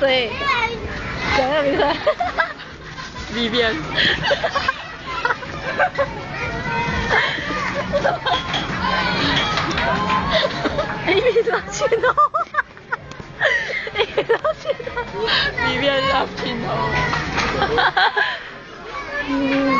谁？讲一个名字。 里边。 Amy 拉拳头。Amy 拉拳头。 里边拉拳头。